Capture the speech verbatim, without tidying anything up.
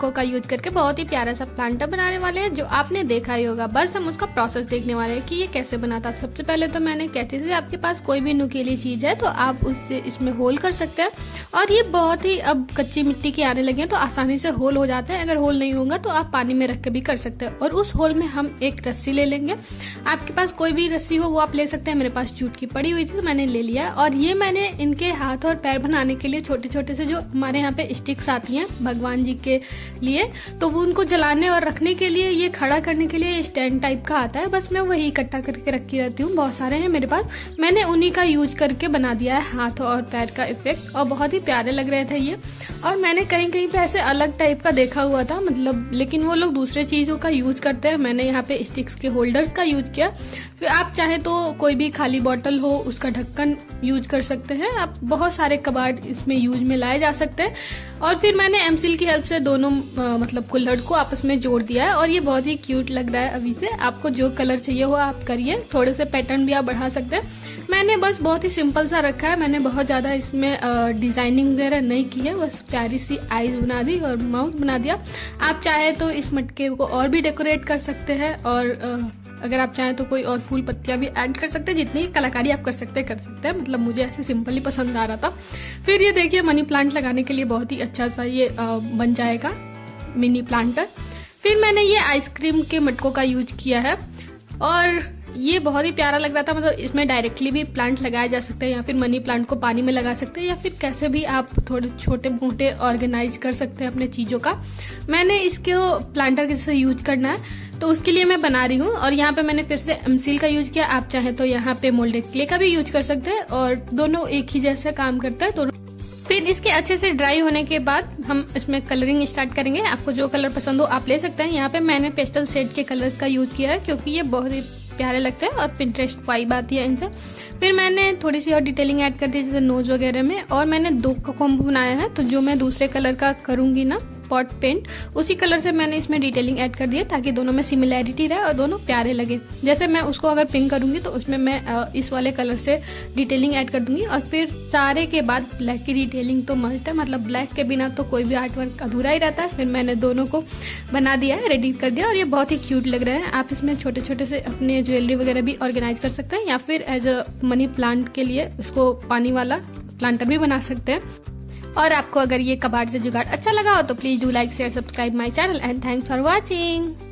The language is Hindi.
मटकों का यूज करके बहुत ही प्यारा सा प्लांटर बनाने वाले हैं, जो आपने देखा ही होगा। बस हम उसका प्रोसेस देखने वाले हैं कि ये कैसे बनाता है। सबसे पहले तो मैंने कहती थी आपके पास कोई भी नुकीली चीज है तो आप उससे इसमें होल कर सकते हैं, और ये बहुत ही अब कच्ची मिट्टी के आने लगे हैं तो आसानी से होल हो जाते हैं। अगर होल नहीं होगा तो आप पानी में रख के भी कर सकते हैं। और उस होल में हम एक रस्सी ले लेंगे, आपके पास कोई भी रस्सी हो वो आप ले सकते हैं। मेरे पास जूट की पड़ी हुई थी तो मैंने ले लिया। और ये मैंने इनके हाथ और पैर बनाने के लिए छोटे छोटे से जो हमारे यहाँ पे स्टिक्स आती हैं भगवान जी के लिए, तो वो उनको जलाने और रखने के लिए, ये खड़ा करने के लिए स्टैंड टाइप का आता है, बस मैं वही इकट्ठा करके रखी रहती हूँ। बहुत सारे हैं मेरे पास, मैंने उन्हीं का यूज करके बना दिया है हाथ और पैर का इफेक्ट, और बहुत ही प्यारे लग रहे थे ये। और मैंने कहीं कहीं पे ऐसे अलग टाइप का देखा हुआ था, मतलब लेकिन वो लोग दूसरे चीजों का यूज करते हैं। मैंने यहाँ पे स्टिक्स के होल्डर्स का यूज किया। फिर आप चाहे तो कोई भी खाली बोतल हो उसका ढक्कन यूज कर सकते हैं। आप बहुत सारे कबाड़ इसमें यूज में लाए जा सकते हैं। और फिर मैंने एमसील की हेल्प से दोनों आ, मतलब कुल्हड़ को आपस में जोड़ दिया है, और ये बहुत ही क्यूट लग रहा है अभी से। आपको जो कलर चाहिए वो आप करिए, थोड़े से पैटर्न भी आप बढ़ा सकते हैं। मैंने बस बहुत ही सिंपल सा रखा है, मैंने बहुत ज्यादा इसमें डिजाइनिंग वगैरह नहीं की है, बस प्यारी सी आईज बना दी और माउथ बना दिया। आप चाहे तो इस मटके को और भी डेकोरेट कर सकते हैं, और आ, अगर आप चाहें तो कोई और फूल पत्तियां भी ऐड कर सकते हैं। जितनी कलाकारी आप कर सकते हैं कर सकते हैं, मतलब मुझे ऐसे सिंपल ही पसंद आ रहा था। फिर ये देखिए मनी प्लांट लगाने के लिए बहुत ही अच्छा सा ये आ, बन जाएगा मिनी प्लांटर। फिर मैंने ये आइसक्रीम के मटकों का यूज किया है, और ये बहुत ही प्यारा लग रहा था। मतलब इसमें डायरेक्टली भी प्लांट लगाया जा सकता है, या फिर मनी प्लांट को पानी में लगा सकते हैं, या फिर कैसे भी आप थोड़े छोटे मोटे ऑर्गेनाइज कर सकते हैं अपने चीजों का। मैंने इसको प्लांटर के जैसे यूज करना है तो उसके लिए मैं बना रही हूँ। और यहाँ पे मैंने फिर से एमसील का यूज किया। आप चाहे तो यहाँ पे मोल्डेड क्ले का भी यूज कर सकते हैं, और दोनों एक ही जैसे काम करता है दोनों। फिर इसके अच्छे से ड्राई होने के बाद हम इसमें कलरिंग स्टार्ट करेंगे। आपको जो कलर पसंद हो आप ले सकते हैं। यहाँ पे मैंने पेस्टल शेड के कलर्स का यूज किया है, क्योंकि ये बहुत ही प्यारे लगते हैं और पिंटरेस्ट वाइब आती है इनसे। फिर मैंने थोड़ी सी और डिटेलिंग ऐड कर दी, जैसे नोज वगैरह में। और मैंने दो का कॉम्बो बनाया है, तो जो मैं दूसरे कलर का करूंगी ना पॉट पेंट, उसी कलर से मैंने इसमें डिटेलिंग ऐड कर दी है, ताकि दोनों में सिमिलैरिटी रहे और दोनों प्यारे लगे। जैसे मैं उसको अगर पिंक करूंगी तो उसमें मैं इस वाले कलर से डिटेलिंग ऐड कर दूंगी। और फिर सारे के बाद ब्लैक की डिटेलिंग तो मस्ट है, मतलब ब्लैक के बिना तो कोई भी आर्ट वर्क अधूरा ही रहता है। फिर मैंने दोनों को बना दिया है, रेडी कर दिया, और ये बहुत ही क्यूट लग रहे हैं। आप इसमें छोटे छोटे से अपने ज्वेलरी वगैरह भी ऑर्गेनाइज कर सकते हैं, या फिर एज अ मनी प्लांट के लिए उसको पानी वाला प्लांटर भी बना सकते हैं। और आपको अगर ये कबाड़ से जुगाड़ अच्छा लगा हो तो please do like share subscribe my channel, and thanks for watching.